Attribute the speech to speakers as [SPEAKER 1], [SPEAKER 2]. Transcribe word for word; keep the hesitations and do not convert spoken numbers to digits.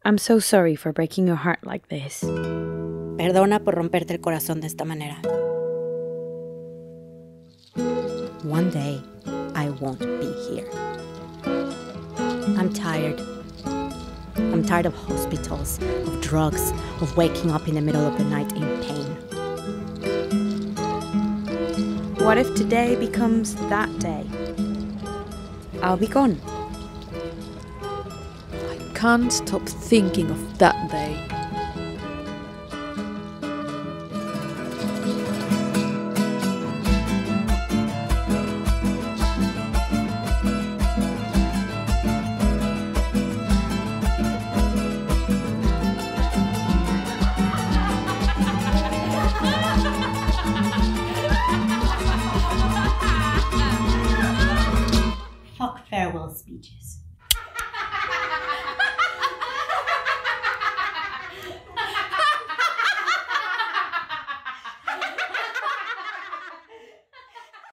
[SPEAKER 1] I'm so sorry for breaking your heart like this.
[SPEAKER 2] Perdona por romperte el corazón de esta manera. One day, I won't be here. I'm tired. I'm tired of hospitals, of drugs, of waking up in the middle of the night in pain.
[SPEAKER 1] What if today becomes that day? I'll be gone.
[SPEAKER 3] I can't stop thinking of that day.